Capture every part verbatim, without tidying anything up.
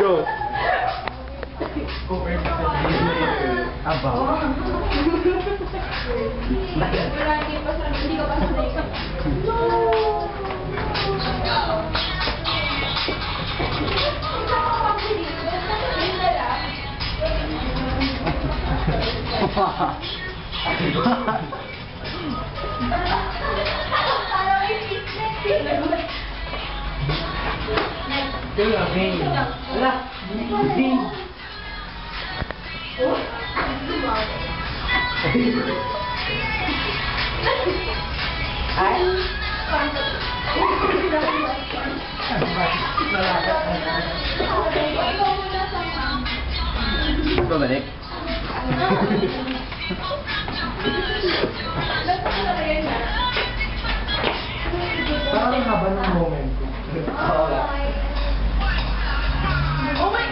Go. Aba. Wala, hindi pa sa- hindi ka pa sanay. Parang may fitness. Kaya, Vin. Wala. Vin. Ay? Babalik. Parang ang haba ng moment ko. Oh my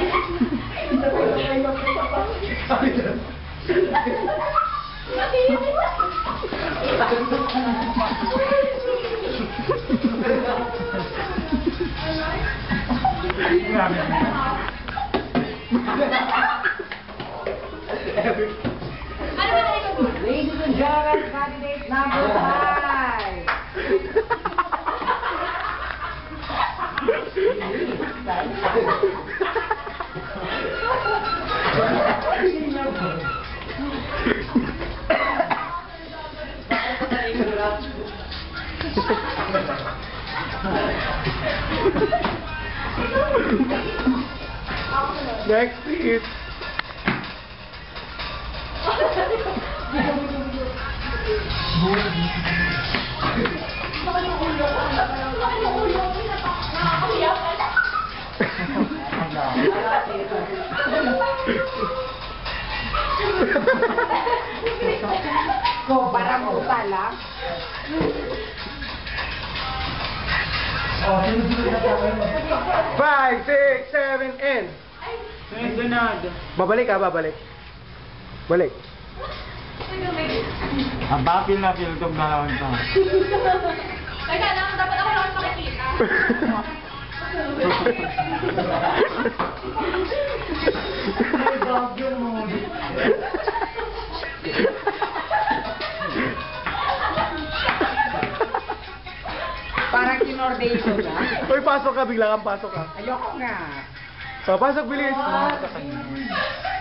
Ladies and gentlemen, candidate number five. Next, please. So, parang puta lang. Oh, sunod-sunod na tayo. Five, six, seven, and. Sunod-sunod. Babalik ah, babalik. Balik. Aba, feel na feel ko dalawang to. Teka lang, dapat ako lang makikita. Ay, bagyo mo. Parang kinordation na. Uy, pasok ka, bigla kang pasok ka. Ayoko nga. So, pasok, bilis. Ah,